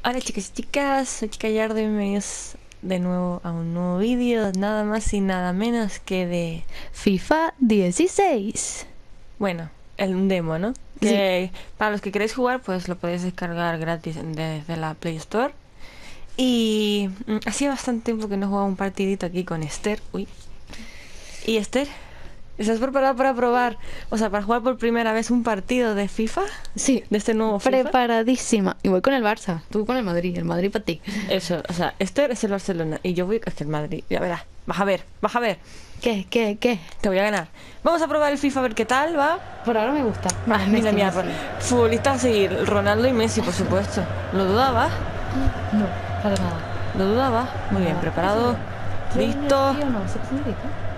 Hola chicas y chicas, soy Chica Yardo y bienvenidos de nuevo a un nuevo vídeo, nada más y nada menos que de FIFA 16. bueno, un demo, ¿no? Sí. Que para los que queréis jugar, pues lo podéis descargar gratis desde la Play Store. Y hacía bastante tiempo que no jugaba un partidito aquí con Esther. Uy. Y Esther, ¿estás preparada para probar, o sea, para jugar por primera vez un partido de FIFA? Sí, De este nuevo FIFA. preparadísima. Y voy con el Barça, tú con el Madrid para ti. Eso, o sea, Esther es el Barcelona y yo voy es que el Madrid. Ya verás, vas a ver, vas a ver. ¿Qué? Te voy a ganar. Vamos a probar el FIFA a ver qué tal va. Por ahora me gusta. Ah, mira, futbolistas a seguir, Ronaldo y Messi, por supuesto. ¿Lo dudabas? No, para nada. ¿Lo dudabas? Muy bien, preparado. Listo. Yo no, ¿se puede decir?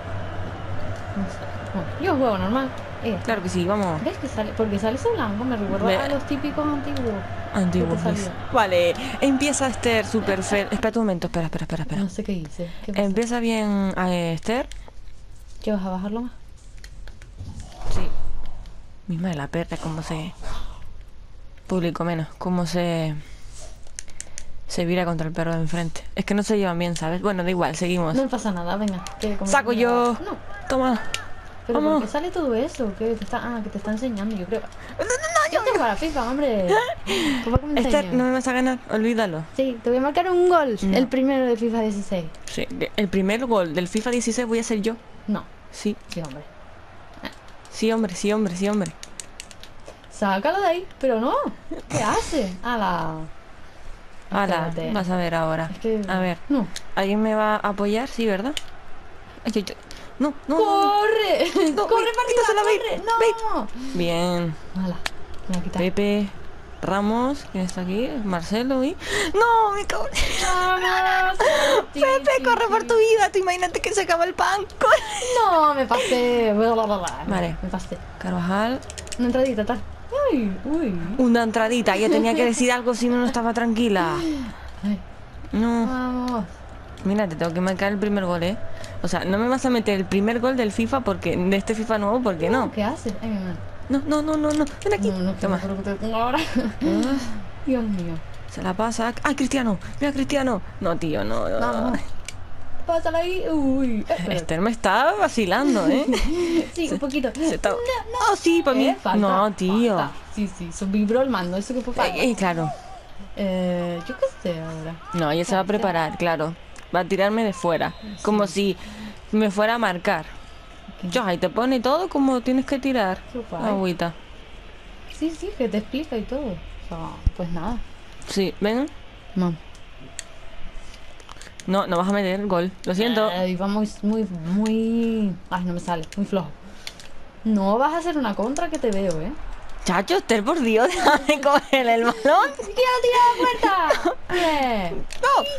No sé. Bueno, yo juego normal. Claro que sí, vamos. ¿Ves que sale? Porque sale ese blanco, me recuerda a los típicos antiguos. Antiguos. ¿Qué te salió? Vale, empieza Esther super fair. Espera un momento, espera. No sé qué hice. ¿Qué pasa? Empieza bien Esther. ¿Qué vas a bajarlo más? Sí. Misma de la perra, cómo se... Público menos, cómo se vira contra el perro de enfrente. Es que no se llevan bien, ¿sabes? Bueno, da igual, seguimos. No pasa nada, venga. Saco yo. No. Toma. Pero Vamos. ¿por qué sale todo eso? Que te está enseñando, yo creo. Yo te juego a la FIFA, hombre. ¿Cómo que me Esther, enseñas? no me vas a ganar, olvídalo. Sí, te voy a marcar un gol. No. El primero de FIFA 16. Sí, el primer gol del FIFA 16 voy a ser yo. No, Sí, sí, hombre. sí, hombre, sí, hombre, sí, hombre. Sácalo de ahí, pero no. ¿Qué hace? Hala, Espérate. vas a ver ahora. Es que... A ver, No. ¿alguien me va a apoyar? Sí, ¿verdad? Ay, ay, ay. No. ¡Corre! No, ¡Corre, Bait, partida! quítasela, Bait, ¡Corre! ¡No! Bien. Hala, me la quita. Pepe, Ramos, ¿quién está aquí? Marcelo y... ¡No, mi cabrón! ¡Vamos! Pepe, corre por tu vida. Tú imagínate que se acaba el pan. Corre. No, me pasé. Vale. Me pasé. Carvajal. Una entradita, tal. Uy. Una entradita. Yo tenía que decir algo si no estaba tranquila. Ay, No. vamos. Mira, te tengo que marcar el primer gol, ¿eh? O sea, no me vas a meter el primer gol del FIFA porque... De este FIFA nuevo, ¿por qué no? ¿Qué hace? Ay, mi madre. No. Ven aquí. No, Toma. que te tengo ahora. Ah, Dios mío. Se la pasa. ¡Ah, Cristiano! ¡Mira, Cristiano! No, tío, no. Vamos. Pásala ahí. Uy. Esther me está vacilando, ¿eh? Sí, un poquito. Se está... Oh, sí, para mí. Falta, No, tío. falta. Sí, se vibró el mando. Eso que fue falta. Claro. Yo qué sé ahora. No, ella se va a preparar, claro. Va a tirarme de fuera. Como si me fuera a marcar. Yo, ahí te pone todo como tienes que tirar. Qué guay. Agüita. Sí, que te explica y todo. O sea, pues nada. Sí, ven. No. No vas a meter el gol. Lo siento. Va muy... Ay, no me sale. Muy flojo. No vas a hacer una contra que te veo, ¿eh? Chacho, Esther, por Dios, déjame coger el balón. ¡Tira la puerta! Bien.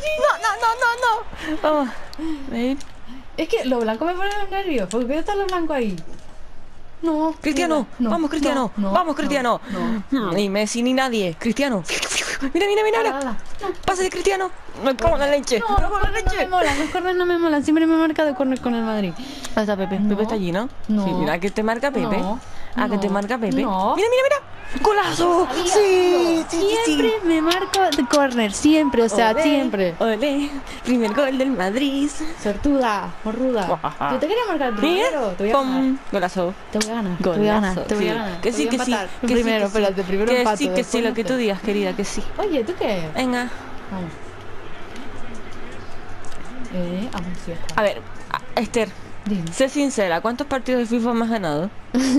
No. Vamos. Ven. Es que lo blanco me pone nervios. ¿Por qué está lo blanco ahí? No. Cristiano, no, vamos Cristiano, no, vamos Cristiano. no. Ni Messi ni nadie. Cristiano. Mira. Ala. Pase de Cristiano. Me cago en la leche. No, los corners no me molan, los corners no me molan. Siempre me marca de corner con el Madrid. Ahí está Pepe. No. Pepe está allí, ¿no? No. Sí, mira que te marca Pepe. No. Que te marca Pepe. No. Mira. ¡Golazo! Sabía. Sí. Siempre me marco de corner, siempre, o sea, Olé, siempre. Olé. Primer gol del Madrid. Sortuda, morruda. Guajaja. Yo te quería marcar primero, te voy a ganar. Pum. Golazo. Te voy a ganar, Golazo. te voy a Sí. ganar. Que Te sí, voy a que sí. empatar. Que sí, Primero, que sí. espérate, primero Que empato. sí, después lo no que sé. tú digas, querida, que sí. Oye, ¿tú qué? Venga. Vamos. Sí está. A ver, Esther, Dime. sé sincera, ¿cuántos partidos de FIFA me has ganado?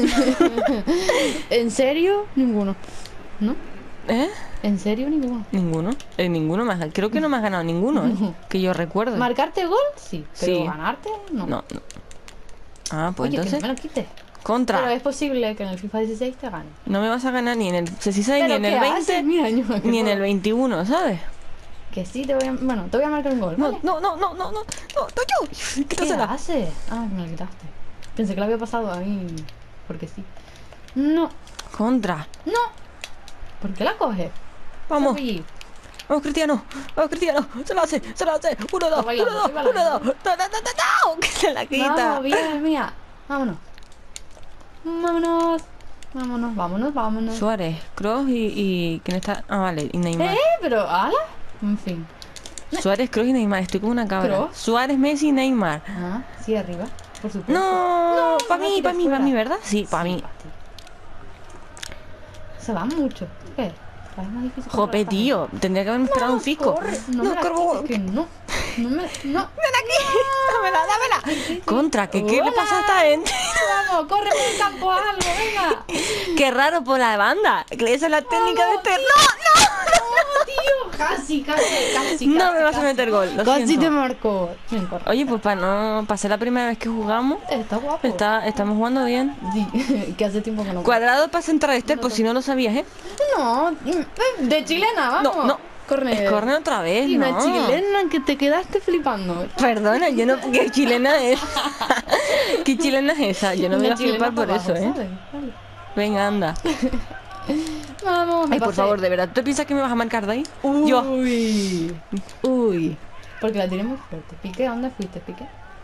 ¿En serio? Ninguno. ¿No? ¿Eh? ¿En serio? Ninguno. Ninguno. Ninguno me has ganado. Creo que no me has ganado ninguno, ¿eh? Que yo recuerdo. ¿Marcarte gol? Sí. ¿Pero Sí. ganarte? No. No. Ah, pues Oye, que no entonces. me lo quites. Contra. Pero es posible que en el FIFA 16 te gane. No me vas a ganar ni en el 16, ni ¿Pero en el qué 20, haces? Mira, yo me ni en acuerdo. el 21, ¿sabes? Que sí, te voy a... Bueno, te voy a marcar un gol, ¿vale? No, yo. ¿Qué Quítasela. haces? Ah, me lo quitaste. Pensé que lo había pasado a mí. Porque sí. No, Contra. no. ¿Por qué la coges? Vamos. Soy- Vamos, Cristiano. Se lo hace. 1, 2, Estoy bailando, estoy bailando. No, que se la quita. Vamos, bien, mía. Vámonos. Vámonos. Vámonos, vámonos, vámonos. Suárez, Kroos y... ¿Quién está? Ah, vale, y Neymar. Pero, ¿ala? En fin. Suárez, Kroos y Neymar. Estoy como una cabra. ¿Kroos? Suárez, Messi y Neymar. Ah, sí, arriba. Por supuesto. No, para no, mí, para mí, fuera. para mí, ¿verdad? Sí, para Sí, mí. pa' ti. Se van mucho. ¿Qué? Es más difícil. Jope, controlar tío. Tendría que haberme esperado un fisco. corre. No, me la corro. quites, que no. No me... No. ¡Ven aquí! ¡Dámela, dámela! Contra, ¿qué le Hola. pasa a esta gente? Vamos, corre por el campo, haz algo, venga. Qué raro por la banda. Que esa es la técnica de este... ¡No, No, tío. Casi. no! No me vas a meter gol. Lo Casi siento. te marcó. Bien, corre. Oye, pues para no... Para ser la primera vez que jugamos, Está guapo. estamos jugando bien. Sí, que hace tiempo que no. Cuadrado para centrar Esther, por si no lo sabías, ¿eh? No, de chilena, vamos. No. Corre. Es corner otra vez, Y ¿no? una chilena que te quedaste flipando. Perdona, yo no... ¿Qué chilena es? ¿Qué chilena es esa? Yo no me voy Una a flipar chilena por pa' eso, abajo, ¿eh? ¿sabes? Vale. Venga, anda. Vamos, me Ay, por pasé. favor, ¿de verdad tú te piensas que me vas a marcar de ahí? Yo. Uy. Porque la tiré muy fuerte. Piqué, ¿dónde fuiste, Piqué?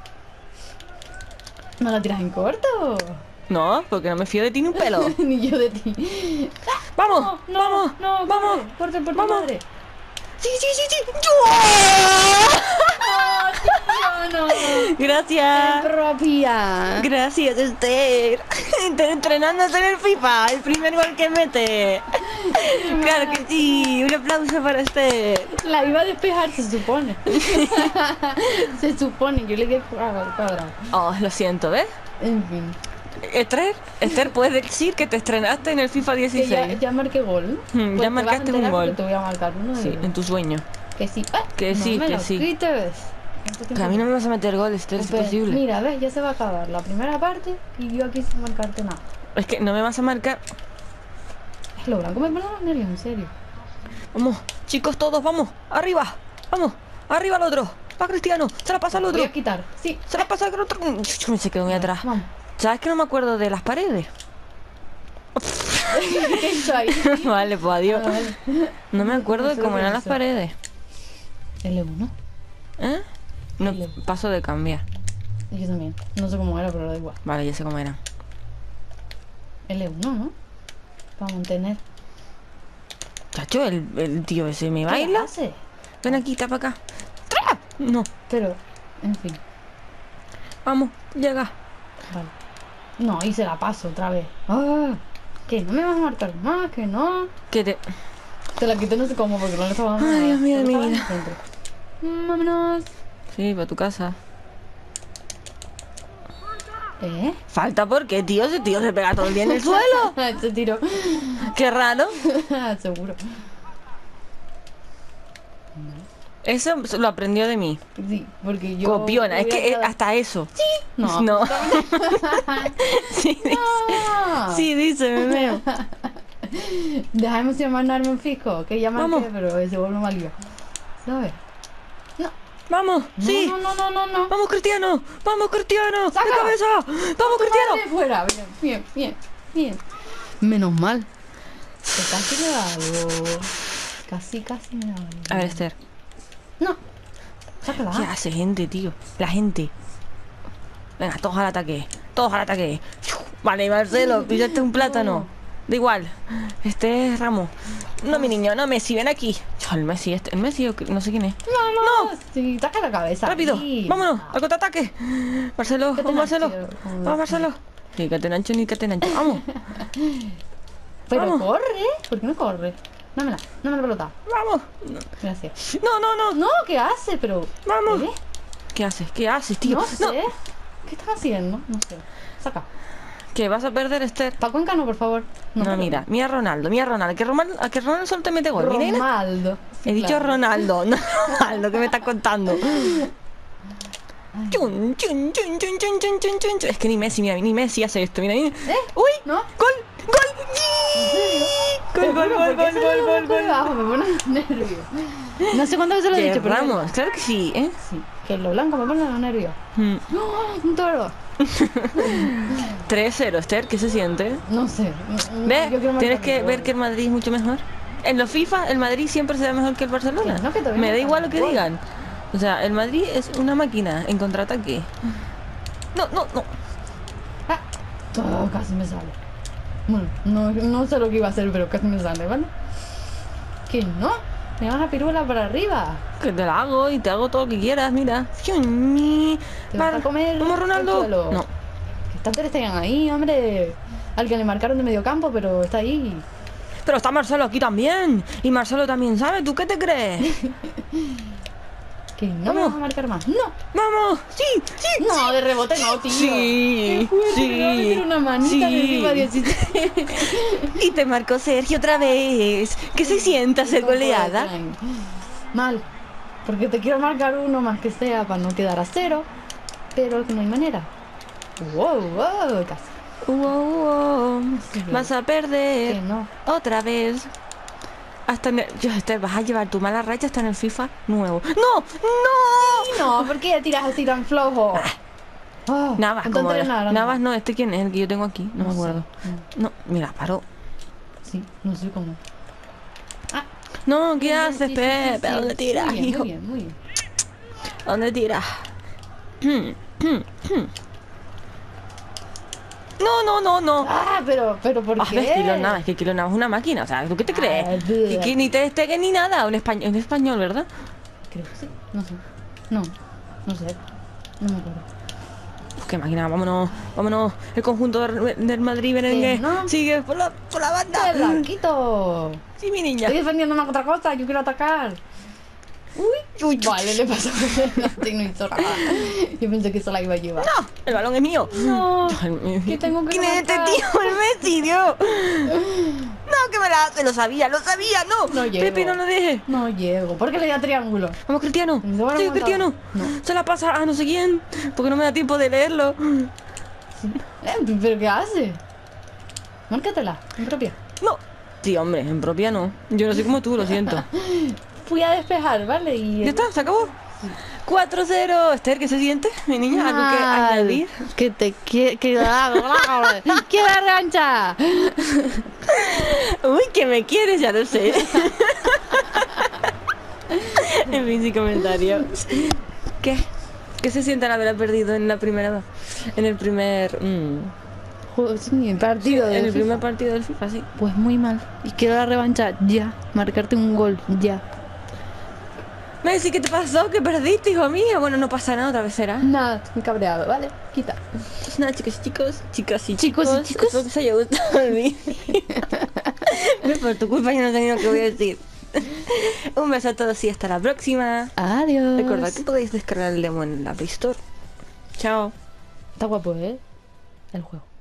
¿No la tiras en corto? No, porque no me fío de ti ni un pelo. Ni yo de ti. ¡Vamos! No, ¡Vamos! no, ¡Vamos! corre por tu ¡Vamos! madre. ¡Sí, sí, sí, sí! No, tío, no. Gracias. Propia. Gracias, Esther. Estás entrenándote en el FIFA, el primer gol que mete. Claro que sí. Un aplauso para Esther. La iba a despejar, se supone. Se supone, yo le di al cuadrado. Oh, lo siento, ¿ves? En fin. Esther, puedes decir que te estrenaste en el FIFA Que 16. ya marqué gol. Ya te vas a marcaste un enterar gol. porque te voy a marcar uno de Sí, ellos. en tu sueño. Que sí. ¡Ah! Que no sí, me que lo sí. quites. ¿Cuánto Que tiempo a mí no me vas a meter gol, Esther, es Pues, imposible. Mira, ves, ya se va a acabar la primera parte y yo aquí sin marcarte nada. Es que no me vas a marcar. Es lo blanco me pone los nervios, en serio. Vamos, chicos, todos, vamos. Arriba, vamos. Arriba al otro. Va Cristiano, se la pasa al otro. Voy a quitar. Sí. Se la pasa al otro. Se quedó muy atrás. Vamos. ¿Sabes que no me acuerdo de las paredes? ¿Qué hizo ahí? Vale, pues adiós. Ah, vale. No me acuerdo de Eso cómo lo eran las pienso. paredes. L1. ¿Eh? No, L. paso de cambiar. Y yo también. No sé cómo era, pero da igual. Vale, ya sé cómo eran. L1, ¿no? Para mantener. Chacho, el tío ese me ¿Qué baila. hace? Ven aquí, tapa acá. ¡Tra! No, Pero, en fin. vamos, llega. Vale. No, y se la paso otra vez. Ah, que no me vas a marcar más, que no. Que te... Te la quité no sé cómo porque no le estaba dando Ay, nada. Dios mío de Solo mi estaba vida. en el centro. Vámonos. Sí, para tu casa. ¿Eh? Falta porque, tío, ese tío se pega todo el día en el suelo. Se tiró. Qué raro. Seguro. Eso lo aprendió de mí. Sí, porque yo. Copiona, es voy a que cada- hasta eso. No. No. Sí, dice. Ah. Sí, dice, me veo. Dejemos de mandarme un fisco, que ya marqué, Vamos. pero se vuelve mal lío. ¿Sabes? Vamos, No, sí. no. Vamos, Cristiano. Vamos, Cristiano. ¡Saca! De cabeza. Vamos, Cristiano. Madre, fuera. Bien. Menos mal. Que casi me da algo. Casi me da algo. A ver, Esther. No. Sácala. ¿Qué hace, gente, tío? La gente. Venga, todos al ataque. Todos al ataque. Vale, Marcelo, pillaste un plátano. Da igual. Este es Ramos. No, mi niño, no, Messi, ven aquí. El Messi, el Messi, no sé quién es. No. Sí, saca la cabeza. Rápido, ahí. vámonos, al contraataque. Marcelo, ¿Qué te vamos, Marcelo. nació? Vamos, Marcelo. Ni que te nancho, ni que te nancho. Vamos, Pero Vamos. corre. ¿Por qué no corre? Dámela la pelota. vamos. Gracias. No, no, no. No, ¿qué hace? Pero. Vamos. ¿Eh? ¿Qué haces? ¿Qué haces, tío? No sé. ¿Qué estás haciendo? No sé. Saca. ¿Qué vas a perder, Esther? Pa' Cuenca no, por favor. No, mira, mira a Ronaldo, mira a Ronaldo. A que Ronaldo solo te mete gol. Mira, mira. Ronaldo. Sí, He dicho claro. Ronaldo, no Ronaldo, ¿qué me estás contando? Chun, chun, chun, chun, chun, chun, chun, chun, chun. Es que ni Messi, mira, ni Messi hace esto, mira, mira. ¡Uy! ¿No? ¡Gol! ¡Gol! ¿En serio? ¡Gol, gol, gol, gol, gol, gol, gol! Me pone los nervios. No sé cuántas veces lo he dicho, pero. Ramos, claro que sí, ¿eh? Sí, que lo blanco me pone los nervios. Mm. ¡No! Un toro. 3-0, Esther, ¿qué se siente? No sé. ¿Ves? Yo quiero marcar Tienes que gol. ver que el Madrid es mucho mejor. En los FIFA, el Madrid siempre será mejor que el Barcelona. Que no, que todavía Me no da está igual lo que gol. digan. O sea, el Madrid es una máquina en contraataque. No, no, no. Ah, todo casi me sale. Bueno, no sé lo que iba a hacer, pero casi me sale, ¿vale? Que no, me vas a pirula para arriba. Que te la hago y te hago todo lo que quieras, mira. Fiumi. ¿Te vas a comer ¿Vamos, el Ronaldo? suelo? No. Que está Ter Stegen ahí, hombre. Al que le marcaron de medio campo, pero está ahí. Pero está Marcelo aquí también. Y Marcelo también sabe. ¿Tú qué te crees? Que no me Vamos. vas a marcar más. ¡No! ¡Vamos! ¡Sí! ¡Sí! No, de rebote no, tío. Sí, Qué fuerte, sí, me va a meter una manita de encima de Y te marcó Sergio otra vez. ¿Qué se sienta ser goleada? Mal. Porque te quiero marcar uno más que sea para no quedar a cero. Pero no hay manera. Wow, wow, casi. Vas a perder Que no. otra vez. Hasta te vas a llevar tu mala racha hasta en el FIFA nuevo. ¡No! ¡No! No, ¿por qué ya tiras así tan flojo? Navas, entonces como eres naranja. Navas no, ¿este quién es? El que yo tengo aquí, no me acuerdo. sé. No, mira, paró. Sí, no sé cómo. No, ¿qué Bien, haces, sí, sí, Pepe? sí, sí. ¿Dónde tiras, Muy bien, hijo? muy bien, muy bien. ¿Dónde tiras? No. Pero ¿por Ah, qué? ves, Keylor Navas, es que Keylor Navas es una máquina, o sea, ¿tú qué te crees? Que ni te Stegen ni nada, en español, ¿verdad? Creo que sí, no sé. No sé. No me acuerdo. Uf, qué máquina, vámonos. El conjunto del Madrid merengue no. sigue por la banda. ¡Qué blanquito! Sí, mi niña. Estoy defendiendo más que otra cosa, yo quiero atacar. Uy, vale, le pasó. No hizo nada. Yo pensé que eso la iba a llevar. No, el balón es mío. No, que tengo que ¿Quién es este marcar. tío? El Messi, tío. No, que me la hace, lo sabía, no. No llego. Pepe, no lo dejes. No llego. ¿Por qué le da triángulo? Vamos, Cristiano. Me lo van a Sí, montar. Cristiano. No. Se la pasa a no sé quién, porque no me da tiempo de leerlo. ¿Pero qué hace? Márcatela, en propia. No. Sí, hombre, en propia no. Yo no soy como tú, lo siento. Fui a despejar, ¿vale? Y Ya está, se acabó. 4-0. Esther, ¿qué se siente, mi niña? ¿Algo que añadir? Que te quiero la revancha. Uy, que me quieres, ya lo sé. En fin, sin comentarios. ¿Qué? ¿Qué se siente al haber perdido en la primera... En el primer... Sí, en partido en el de primer partido del FIFA, sí. Pues muy mal. Y quiero la revancha ya. Marcarte un gol ya. Messi, ¿qué te pasó? ¿Que perdiste, hijo mío? Bueno, no pasa nada, otra vez será. Nada, me he cabreado, ¿vale? Quita. Pues nada, chicos y chicos. Chicos y Chicos y chicos. chicos. Espero que os haya gustado el vídeo. Por tu culpa yo no sé ni lo que voy a decir. Un beso a todos y hasta la próxima. Adiós. Recordad que podéis descargar el demo en la Play Store. Chao. Está guapo, ¿eh? El juego.